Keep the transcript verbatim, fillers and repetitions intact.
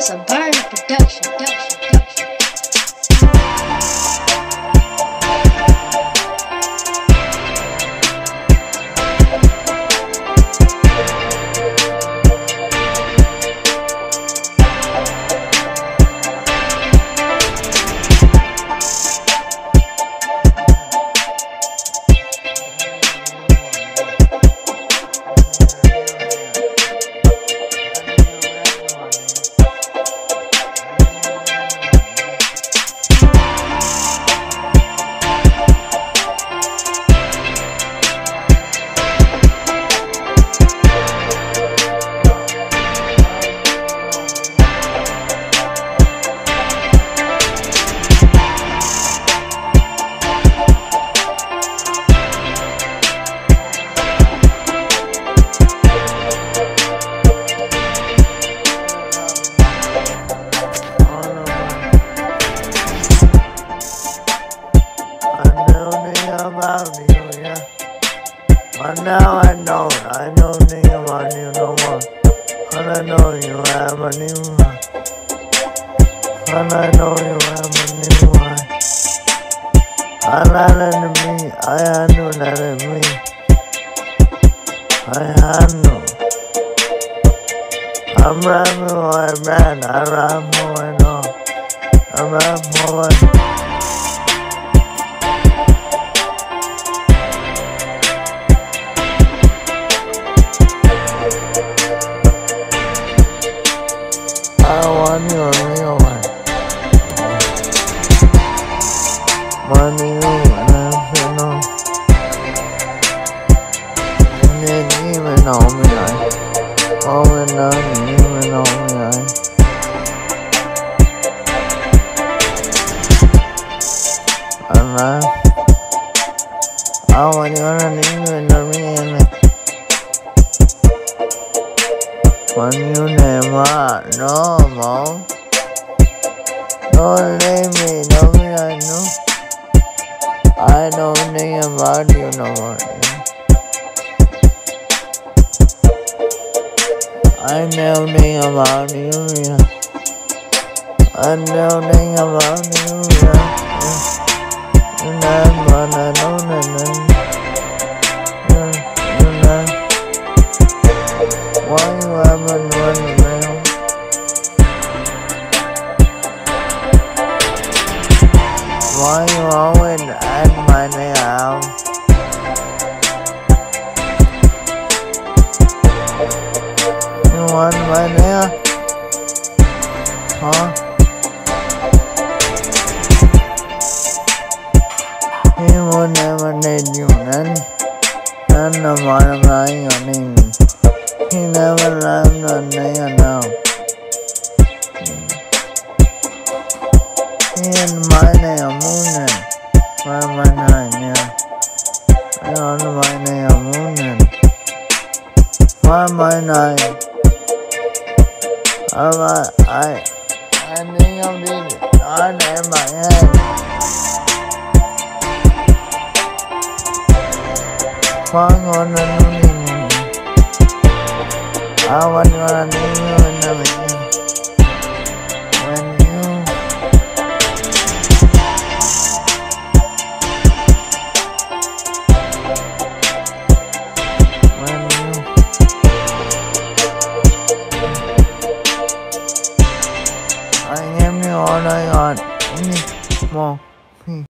It's a burn production. About you, yeah. But now I know, I know nothing about you no more. And I know you have a new one. And I know you have a new one. And that in me, I handle that in me. I handle. I'm rapping more, man. I rap more and all. I rap more. I want you a real one. Want you and I'm feeling. You didn't even know me, I. Oh, and now you didn't even know me, I. And I. I want you and even know me, and when you never know more, don't leave me, no me I know. I don't think about you no more. I never think about you, yeah. I never think about you, yeah. You never know, no, no. Why you haven't run around? Why you always at my house? You want my there? Huh? He will never need you, then. None of my lying. He never learned nothing now. He in my name, Moonin. Why am I nine, yeah? I don't know my name, Moonin. Why am I nine? I, I, I think I'm the I in my head. Fang on the noonie. I want you to leave you in the beginning. When you When you I am the all I got. More.